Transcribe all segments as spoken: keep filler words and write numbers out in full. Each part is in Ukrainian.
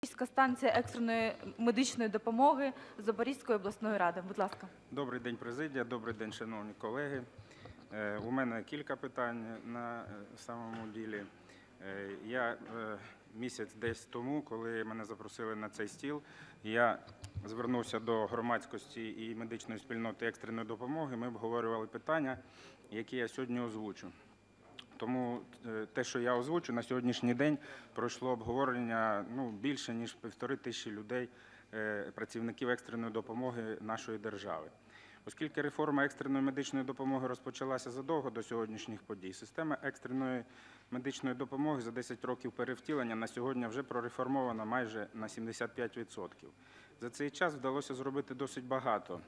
диспетчерська станція екстреної медичної допомоги Запорізької обласної ради. Будь ласка. Добрий день, президія, добрий день, шановні колеги. У мене кілька питань на самому ділі. Я місяць десь тому, коли мене запросили на цей стіл, я звернувся до громадськості і медичної спільноти екстреної допомоги. Ми обговорювали питання, які я сьогодні озвучу. Тому те, що я озвучу, на сьогоднішній день пройшло обговорення ну, більше, ніж півтори тисячі людей, працівників екстреної допомоги нашої держави. Оскільки реформа екстреної медичної допомоги розпочалася задовго до сьогоднішніх подій, система екстреної медичної допомоги за десять років перевтілення на сьогодні вже прореформована майже на сімдесят п'ять відсотків. За цей час вдалося зробити досить багато.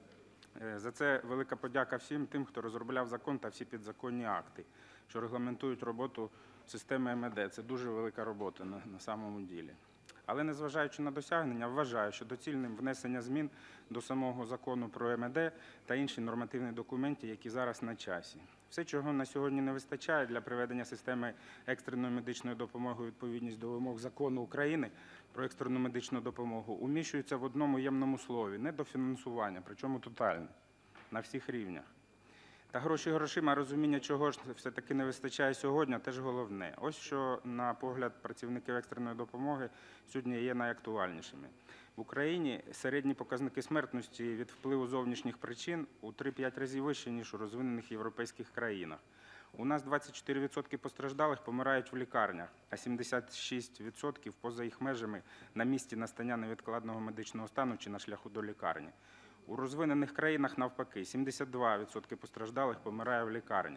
За це велика подяка всім тим, хто розробляв закон та всі підзаконні акти, що регламентують роботу системи ем е де. Це дуже велика робота на, на самому ділі. Але незважаючи на досягнення, вважаю, що доцільним внесення змін до самого закону про ем е де та інші нормативні документи, які зараз на часі. Все, чого на сьогодні не вистачає для приведення системи екстреної медичної допомоги у відповідність до вимог закону України про екстрену медичну допомогу, уміщується в одному ємному слові – недофінансування, причому тотальне, на всіх рівнях. Та гроші грошима, розуміння, чого ж все-таки не вистачає сьогодні, теж головне. Ось що, на погляд працівників екстреної допомоги, сьогодні є найактуальнішими. В Україні середні показники смертності від впливу зовнішніх причин у три-п'ять разів вищі, ніж у розвинених європейських країнах. У нас двадцять чотири відсотки постраждалих помирають в лікарнях, а сімдесят шість відсотків поза їх межами на місці настання невідкладного медичного стану чи на шляху до лікарні. У розвинених країнах, навпаки, сімдесят два відсотки постраждалих помирає в лікарні.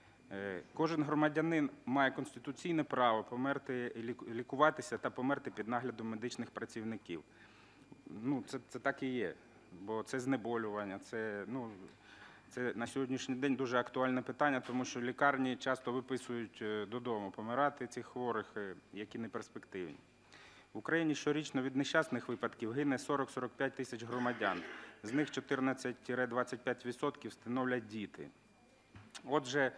Кожен громадянин має конституційне право померти, лікуватися та померти під наглядом медичних працівників. Ну, це, це так і є, бо це знеболювання, це, ну, це на сьогоднішній день дуже актуальне питання, тому що лікарні часто виписують додому помирати цих хворих, які не перспективні. В Україні щорічно від нещасних випадків гине сорок-сорок п'ять тисяч громадян, з них чотирнадцять-двадцять п'ять відсотків становлять діти. Отже,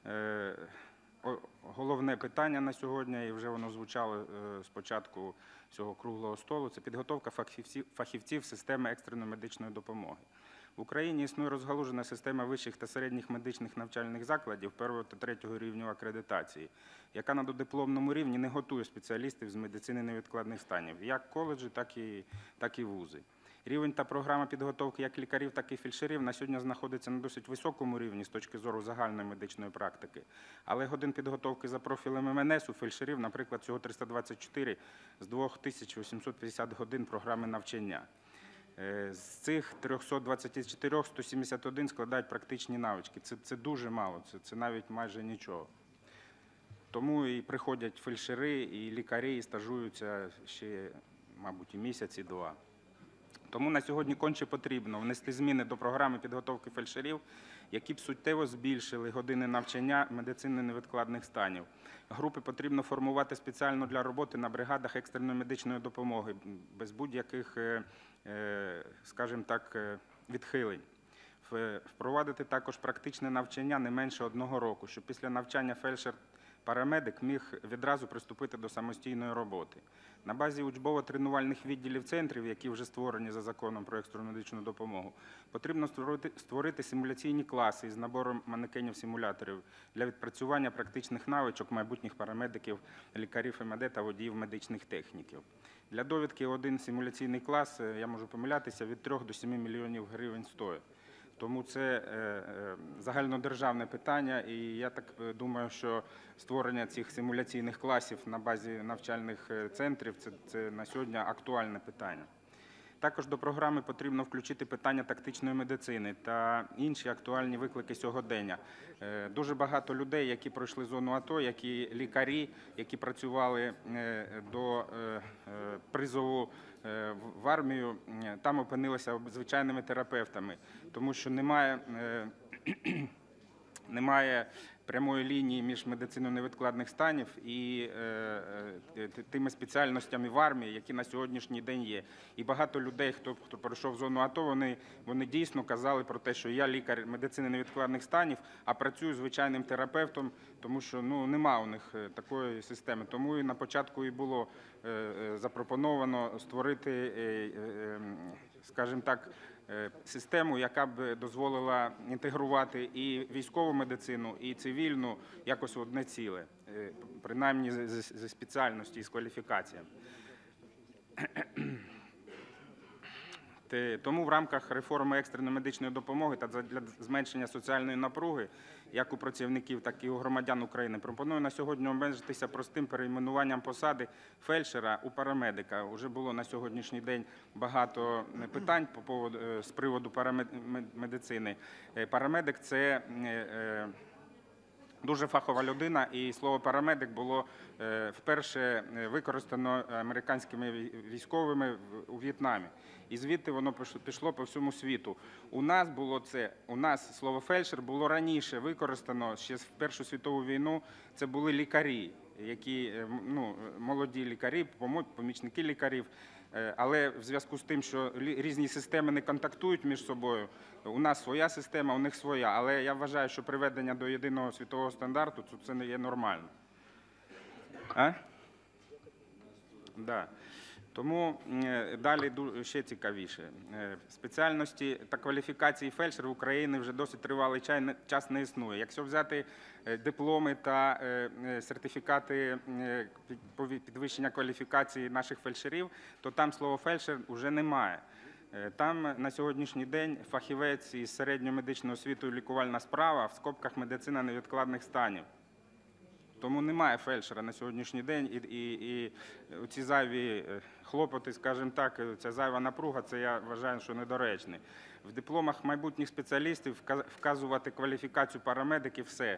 головне питання на сьогодні, і вже воно звучало з початку цього круглого столу, це підготовка фахівців, фахівців системи екстреної медичної допомоги. В Україні існує розгалужена система вищих та середніх медичних навчальних закладів першого та третього рівню акредитації, яка на додипломному рівні не готує спеціалістів з медицини невідкладних станів, як коледжі, так і, так і вузи. Рівень та програма підготовки як лікарів, так і фельдшерів на сьогодні знаходиться на досить високому рівні з точки зору загальної медичної практики. Але годин підготовки за профілем ем ен ес у фельдшерів, наприклад, всього триста двадцять чотири з двох тисяч вісімсот п'ятдесят годин програми навчання. З цих трьохсот двадцяти чотирьох сто сімдесят один складають практичні навички. Це, це дуже мало, це, це навіть майже нічого. Тому і приходять фельдшери, і лікарі, і стажуються ще, мабуть, і місяць, і два. Тому на сьогодні конче потрібно внести зміни до програми підготовки фельдшерів, які б суттєво збільшили години навчання медицини невідкладних станів. Групи потрібно формувати спеціально для роботи на бригадах екстреної медичної допомоги, без будь-яких, скажімо так, відхилень. Впровадити також практичне навчання не менше одного року, щоб після навчання фельдшер-парамедик міг відразу приступити до самостійної роботи. На базі учбово-тренувальних відділів центрів, які вже створені за законом про екстрену медичну допомогу, потрібно створити, створити симуляційні класи із набором манекенів-симуляторів для відпрацювання практичних навичок майбутніх парамедиків, лікарів ем е де та водіїв медичних техніків. Для довідки один симуляційний клас, я можу помилятися, від трьох до семи мільйонів гривень стоїть. Тому це загальнодержавне питання, і я так думаю, що створення цих симуляційних класів на базі навчальних центрів це, це на сьогодні актуальне питання. Також до програми потрібно включити питання тактичної медицини та інші актуальні виклики сьогодення. Дуже багато людей, які пройшли зону АТО, які лікарі, які працювали до призову в армію, там опинилися звичайними терапевтами, тому що немає, немає прямої лінії між медициною невідкладних станів і е, е, тими спеціальностями в армії, які на сьогоднішній день є. І багато людей, хто, хто пройшов зону АТО, вони, вони дійсно казали про те, що я лікар медицини невідкладних станів, а працюю звичайним терапевтом, тому що ну, нема у них такої системи. Тому і на початку і було е, е, запропоновано створити, е, е, скажімо так, систему, яка б дозволила інтегрувати і військову медицину, і цивільну якось в одне ціле, принаймні зі спеціальності і з кваліфікаціями. Тому в рамках реформи екстреної медичної допомоги та для зменшення соціальної напруги, як у працівників, так і у громадян України, пропоную на сьогодні обмежитися простим перейменуванням посади фельдшера у парамедика. Уже було на сьогоднішній день багато питань по поводу, з приводу парамедицини. Парамедик – це дуже фахова людина, і слово «парамедик» було вперше використано американськими військовими у В'єтнамі. І звідти воно пішло по всьому світу. У нас було це, у нас слово «фельдшер» було раніше використано, ще в Першу світову війну, це були лікарі, які, ну, молоді лікарі, помічники лікарів. Але в зв'язку з тим, що різні системи не контактують між собою, у нас своя система, у них своя. Але я вважаю, що приведення до єдиного світового стандарту – це не є нормально. А? Да. Тому далі ще цікавіше. Спеціальності та кваліфікації фельдшера в Україні вже досить тривалий час не існує. Якщо взяти дипломи та сертифікати підвищення кваліфікації наших фельдшерів, то там слово «фельдшер» вже немає. Там на сьогоднішній день фахівець із середньою медичною освітою лікувальна справа, в скобках медицина невідкладних станів. Тому немає фельдшера на сьогоднішній день, і, і, і ці зайві хлопоти, скажімо так, ця зайва напруга, це я вважаю, що недоречне. В дипломах майбутніх спеціалістів вказувати кваліфікацію парамедиків – все.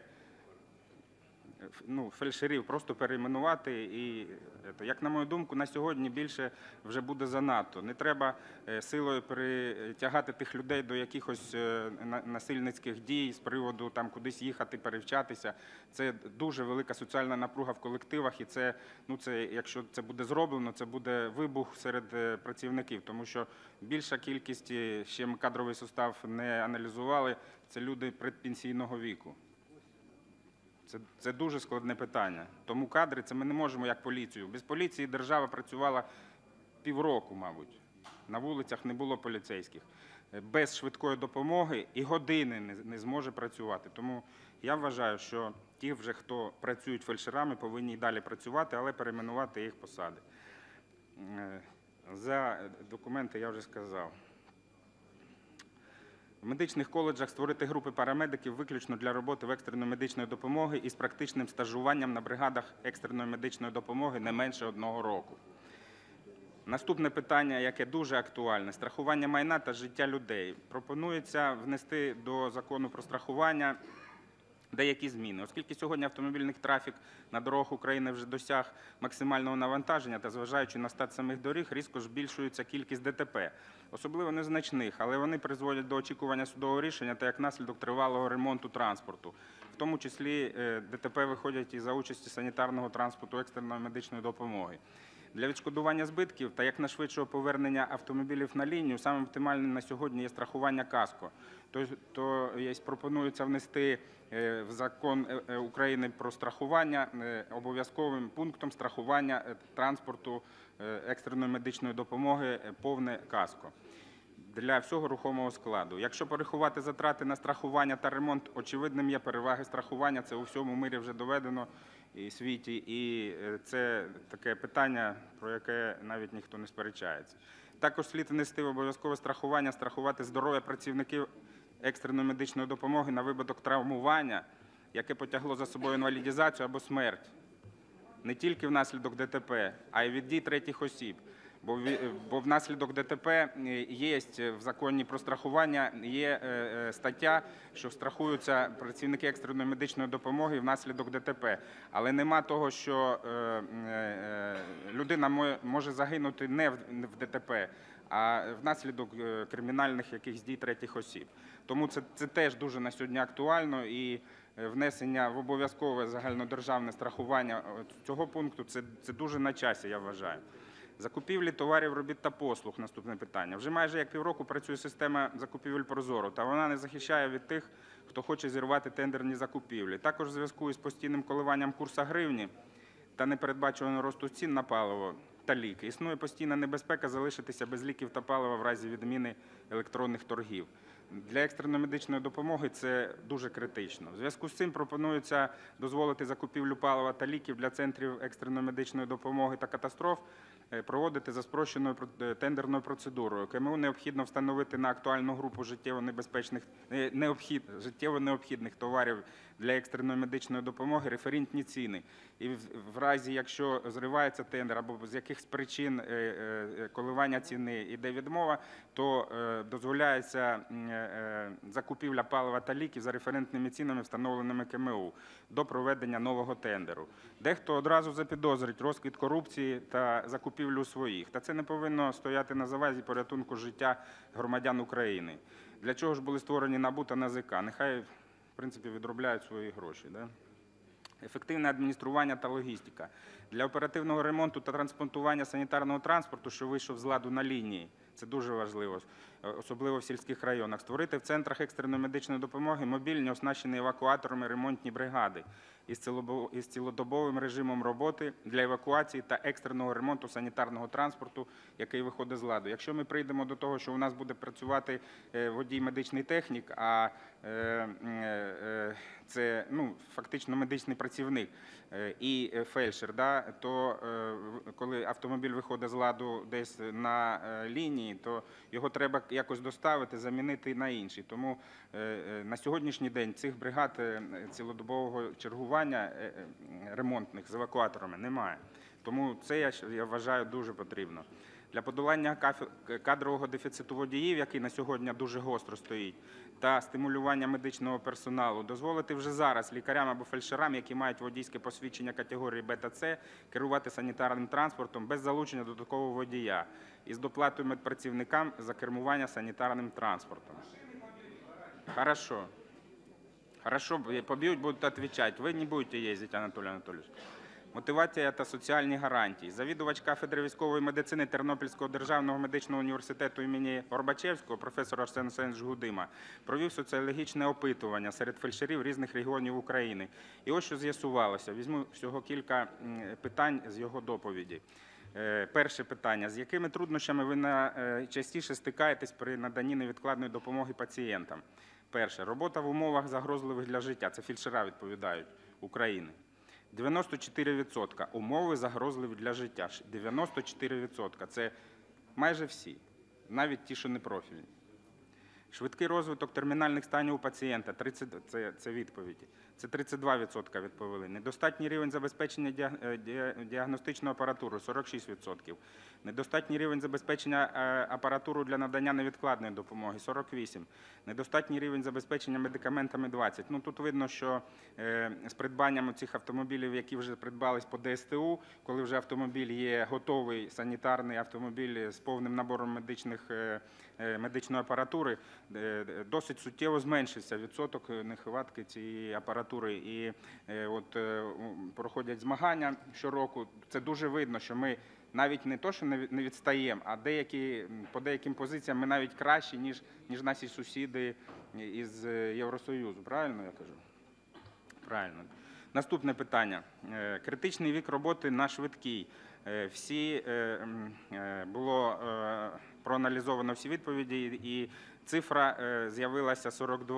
Ну, фельдшерів просто перейменувати і, як на мою думку, на сьогодні більше вже буде занадто. Не треба силою притягати тих людей до якихось насильницьких дій з приводу там кудись їхати, перевчатися. Це дуже велика соціальна напруга в колективах, і це, ну, це, якщо це буде зроблено, це буде вибух серед працівників, тому що більша кількість, ще ми кадровий состав не аналізували, це люди предпенсійного віку. Це, це дуже складне питання. Тому кадри, це ми не можемо як поліцію. Без поліції держава працювала півроку, мабуть. На вулицях не було поліцейських. Без швидкої допомоги і години не, не зможе працювати. Тому я вважаю, що ті вже, хто працюють фельдшерами, повинні й далі працювати, але перейменувати їх посади. За документи я вже сказав. В медичних коледжах створити групи парамедиків виключно для роботи в екстреної медичної допомоги із практичним стажуванням на бригадах екстреної медичної допомоги не менше одного року. Наступне питання, яке дуже актуальне – страхування майна та життя людей. Пропонується внести до закону про страхування деякі зміни. Оскільки сьогодні автомобільний трафік на дорогах України вже досяг максимального навантаження та зважаючи на стан самих доріг, різко збільшується кількість ДТП. Особливо незначних, але вони призводять до очікування судового рішення та як наслідок тривалого ремонту транспорту. В тому числі ДТП виходять і за участі санітарного транспорту екстреної медичної допомоги. Для відшкодування збитків та якнайшвидшого повернення автомобілів на лінію самим оптимальним на сьогодні є страхування КАСКО. То пропонується внести в закон України про страхування обов'язковим пунктом страхування транспорту екстреної медичної допомоги повне КАСКО для всього рухомого складу. Якщо порахувати затрати на страхування та ремонт, очевидним є переваги страхування, це у всьому мирі вже доведено і світі, і це таке питання, про яке навіть ніхто не сперечається. Також слід внести в обов'язкове страхування, страхувати здоров'я працівників екстреної медичної допомоги на випадок травмування, яке потягло за собою інвалідизацію або смерть. Не тільки внаслідок ДТП, а й від дій третіх осіб. Бо внаслідок ДТП є в законі про страхування, є стаття, що страхуються працівники екстреної медичної допомоги внаслідок ДТП. Але нема того, що людина може загинути не в ДТП, а внаслідок кримінальних якихось дій третіх осіб. Тому це, це теж дуже на сьогодні актуально і внесення в обов'язкове загальнодержавне страхування цього пункту – це, це дуже на часі, я вважаю. Закупівлі товарів, робіт та послуг – наступне питання. Вже майже як півроку працює система закупівель ProZorro, та вона не захищає від тих, хто хоче зірвати тендерні закупівлі. Також в зв'язку із постійним коливанням курсу гривні та непередбачуваного росту цін на паливо та ліки існує постійна небезпека залишитися без ліків та палива в разі відміни електронних торгів. Для екстреної медичної допомоги це дуже критично. В зв'язку з цим пропонується дозволити закупівлю палива та ліків для центрів екстреної медичної допомоги та катастроф проводити за спрощеною тендерною процедурою. КМУ необхідно встановити на актуальну групу життєво небезпечних, необхід, життєво необхідних товарів для екстреної медичної допомоги референтні ціни. І в, в разі, якщо зривається тендер або з якихось причин коливання ціни іде відмова, то дозволяється закупівля палива та ліків за референтними цінами, встановленими КМУ, до проведення нового тендеру. Дехто одразу запідозрить розквіт корупції та закупівлю своїх. Та це не повинно стояти на завазі порятунку життя громадян України. Для чого ж були створені НАБУ та НАЗК? Нехай, в принципі, відробляють свої гроші. Да? Ефективне адміністрування та логістика. Для оперативного ремонту та транспортування санітарного транспорту, що вийшов з ладу на лінії, це дуже важливо, особливо в сільських районах. Створити в центрах екстреної медичної допомоги мобільні, оснащені евакуаторами ремонтні бригади із цілодобовим режимом роботи для евакуації та екстреного ремонту санітарного транспорту, який виходить з ладу. Якщо ми прийдемо до того, що у нас буде працювати водій медичний технік, а це ну, фактично медичний працівник і фельдшер, да, то коли автомобіль виходить з ладу десь на лінії, то його треба якось доставити, замінити на інший. Тому на сьогоднішній день цих бригад цілодобового чергування ремонтних з евакуаторами немає. Тому це, я, я вважаю, дуже потрібно. Для подолання кадрового дефіциту водіїв, який на сьогодні дуже гостро стоїть, та стимулювання медичного персоналу, дозволити вже зараз лікарям або фельдшерам, які мають водійське посвідчення категорії Б та С, керувати санітарним транспортом без залучення додаткового водія із доплатою медпрацівникам за кермування санітарним транспортом. Хорошо. Хорошо, побьют, будут отвечать. Вы не будете ездить, Анатолій Анатолійович. Мотивація та соціальні гарантії. Завідувач кафедри військової медицини Тернопільського державного медичного університету імені Горбачевського, професор Арсен Арсенович Гудима, провів соціологічне опитування серед фельдшерів різних регіонів України. І ось що з'ясувалося. Візьму всього кілька питань з його доповіді. Перше питання. З якими труднощами ви найчастіше стикаєтесь при наданні невідкладної допомоги пацієнтам? Перше. Робота в умовах загрозливих для життя. Це фельдшера відповідають України. дев'яносто чотири відсотки умови загрозливі для життя. дев'яносто чотири відсотки. Це майже всі, навіть ті, що не профільні. Швидкий розвиток термінальних станів у пацієнта – тридцять, це, це відповіді. Це тридцять два відсотки відповіли. Недостатній рівень забезпечення діагностичної апаратури – сорок шість відсотків. Недостатній рівень забезпечення апаратури для надання невідкладної допомоги – сорок вісім відсотків. Недостатній рівень забезпечення медикаментами – двадцять відсотків. Ну, тут видно, що з придбанням цих автомобілів, які вже придбались по Д С Т У, коли вже автомобіль є готовий, санітарний автомобіль з повним набором медичних, медичної апаратури, досить суттєво зменшився відсоток нехватки цієї апаратури. І от проходять змагання щороку. Це дуже видно, що ми навіть не то, що не відстаємо, а деякі, по деяким позиціям ми навіть кращі, ніж, ніж наші сусіди із Євросоюзу. Правильно я кажу? Правильно. Наступне питання. Критичний вік роботи на швидкій. Всі, було проаналізовано всі відповіді, і цифра з'явилася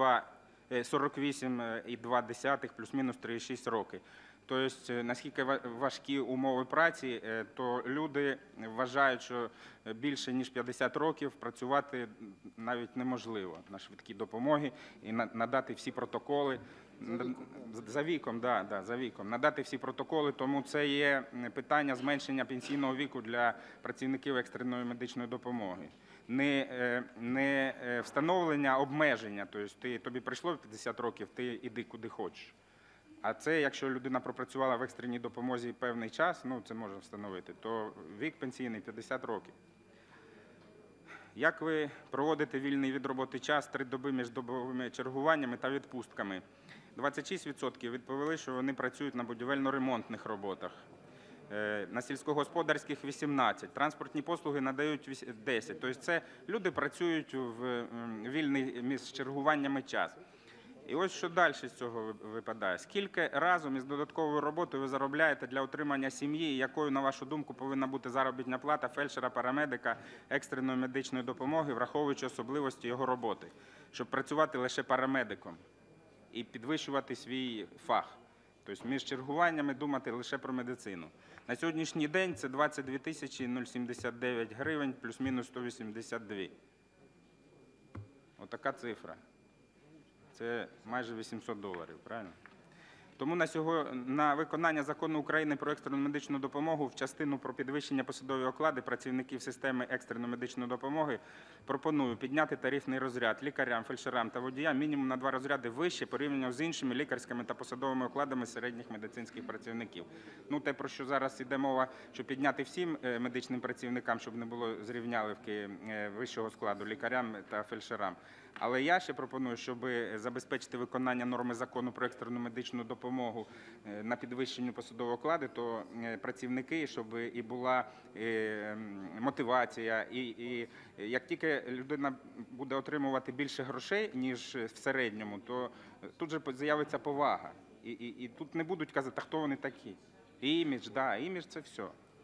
сорок вісім і два десятих плюс-мінус три і шість роки. Тобто, наскільки важкі умови праці, то люди вважають, що більше ніж п'ятдесят років працювати навіть неможливо на швидкій допомогі і надати всі протоколи. За віком, да, да, за віком. Надати всі протоколи, тому це є питання зменшення пенсійного віку для працівників екстреної медичної допомоги. Не, не встановлення обмеження, тобто ти, тобі прийшло п'ятдесят років, ти йди куди хочеш. А це, якщо людина пропрацювала в екстреній допомозі певний час, ну це можна встановити, то вік пенсійний п'ятдесят років. Як ви проводите вільний від роботи час, три доби між добовими чергуваннями та відпустками? двадцять шість відсотків відповіли, що вони працюють на будівельно-ремонтних роботах. На сільськогосподарських – вісімнадцять, транспортні послуги надають десять. Тобто це люди працюють в вільний між чергуваннями час. І ось що далі з цього випадає. Скільки разом із додатковою роботою ви заробляєте для утримання сім'ї, і якою, на вашу думку, повинна бути заробітна плата фельдшера, парамедика, екстреної медичної допомоги, враховуючи особливості його роботи, щоб працювати лише парамедиком і підвищувати свій фах. Тобто між чергуваннями думати лише про медицину. На сьогоднішній день це двадцять дві тисячі сімдесят дев'ять гривень, плюс-мінус сто вісімдесят два. Отака цифра. Це майже вісімсот доларів, правильно? Тому на, сьогодні, на виконання Закону України про екстрену медичну допомогу в частину про підвищення посадової оклади працівників системи екстреної медичної допомоги пропоную підняти тарифний розряд лікарям, фельдшерам та водіям мінімум на два розряди вище порівняно з іншими лікарськими та посадовими окладами середніх медицинських працівників. Ну, те, про що зараз йде мова, що підняти всім медичним працівникам, щоб не було зрівнялівки вищого складу лікарям та фельдшерам. Але я ще пропоную, щоб забезпечити виконання норми Закону про екстрену медичну допомогу на підвищенню посадової оклади, то працівники, щоб і була мотивація, і, і як тільки людина буде отримувати більше грошей, ніж в середньому, то тут же з'явиться повага. І, і, і тут не будуть казати, а хто вони такі. Імідж, да, імідж – це все.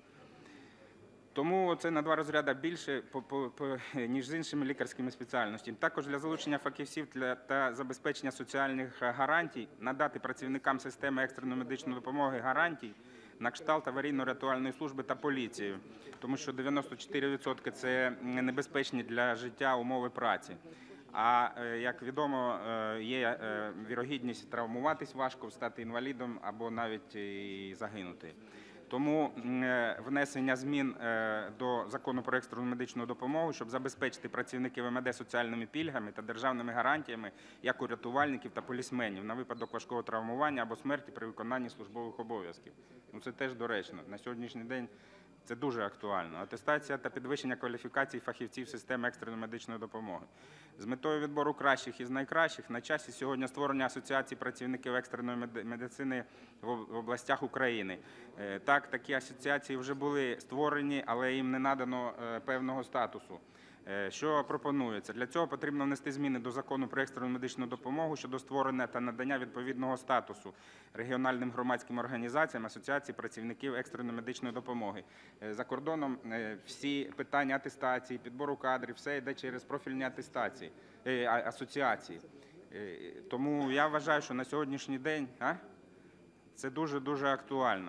Тому це на два розряди більше, ніж з іншими лікарськими спеціальностями. Також для залучення фахівців та забезпечення соціальних гарантій надати працівникам системи екстреної медичної допомоги гарантій на кшталт аварійно-рятувальної служби та поліції, тому що дев'яносто чотири відсотки – це небезпечні для життя умови праці. А, як відомо, є вірогідність травмуватись важко, стати інвалідом або навіть і загинути. Тому внесення змін до Закону про екстрену медичну допомогу, щоб забезпечити працівників ем е де соціальними пільгами та державними гарантіями, як у рятувальників та полісменів, на випадок важкого травмування або смерті при виконанні службових обов'язків. Ну, це теж доречно. На сьогоднішній день це дуже актуально. Атестація та підвищення кваліфікації фахівців системи екстреної медичної допомоги. З метою відбору кращих із найкращих на часі сьогодні створення асоціації працівників екстреної медицини в областях України. Так, такі асоціації вже були створені, але їм не надано певного статусу. Що пропонується? Для цього потрібно внести зміни до Закону про екстрену медичну допомогу щодо створення та надання відповідного статусу регіональним громадським організаціям асоціації працівників екстреної медичної допомоги. За кордоном всі питання атестації, підбору кадрів, все йде через профільні атестації, асоціації. Тому я вважаю, що на сьогоднішній день а, це дуже-дуже актуально.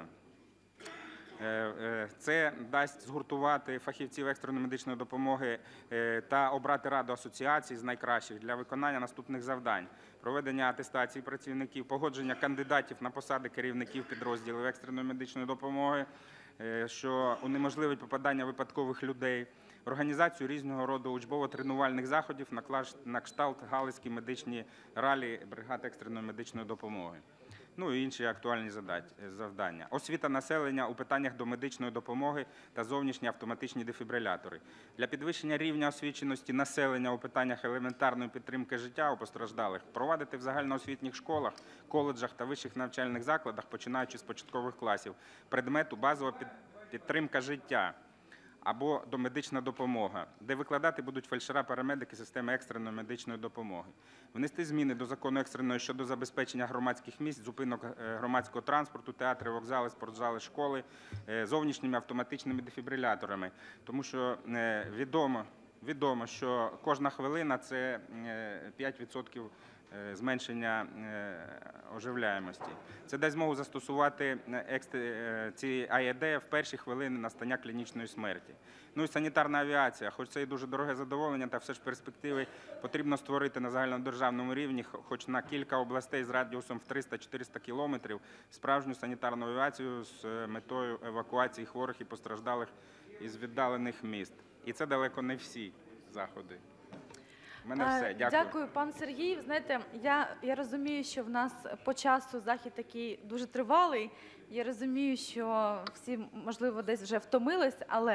Це дасть згуртувати фахівців екстреної медичної допомоги та обрати раду асоціацій з найкращих для виконання наступних завдань: проведення атестації працівників, погодження кандидатів на посади керівників підрозділів екстреної медичної допомоги, що унеможливить попадання випадкових людей, організацію різного роду учбово-тренувальних заходів на кшталт галицькі медичні ралі бригад екстреної медичної допомоги. Ну і інші актуальні завдання. Освіта населення у питаннях до медичної допомоги та зовнішні автоматичні дефібрилятори. Для підвищення рівня освіченості населення у питаннях елементарної підтримки життя у постраждалих провадити в загальноосвітніх школах, коледжах та вищих навчальних закладах, починаючи з початкових класів, предмету базова підтримка життя або домедична допомога, де викладати будуть фельдшера, парамедики системи екстреної медичної допомоги. Внести зміни до Закону екстреної щодо забезпечення громадських місць, зупинок громадського транспорту, театри, вокзали, спортзали, школи зовнішніми автоматичними дефібриляторами. Тому що відомо, відомо, що кожна хвилина – це п'ять відсотків зменшення оживляємості. Це дасть змогу застосувати ці а е де в перші хвилини настання клінічної смерті. Ну і санітарна авіація. Хоч це і дуже дороге задоволення, та все ж перспективи потрібно створити на загальнодержавному рівні, хоч на кілька областей з радіусом в триста-чотириста кілометрів, справжню санітарну авіацію з метою евакуації хворих і постраждалих із віддалених міст. І це далеко не всі заходи. У мене все. Дякую. Дякую, пан Сергій. Знаєте, я, я розумію, що в нас по часу захід такий дуже тривалий. Я розумію, що всі, можливо, десь вже втомились, але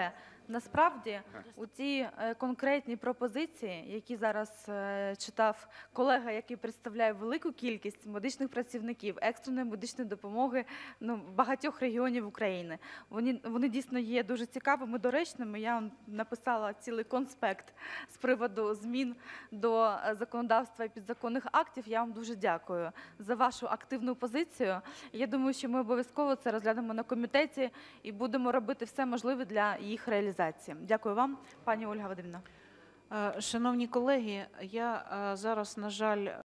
Насправді, у ті е, конкретні пропозиції, які зараз е, читав колега, який представляє велику кількість медичних працівників, екстреної медичної допомоги ну, багатьох регіонів України, вони, вони дійсно є дуже цікавими, доречними. Я вам написала цілий конспект з приводу змін до е, законодавства і підзаконних актів. Я вам дуже дякую за вашу активну позицію. Я думаю, що ми обов'язково це розглянемо на комітеті і будемо робити все можливе для їх реалізації. Дякую вам, пані Ольга Вадимівна. Е, Шановні колеги, я е, зараз, на жаль,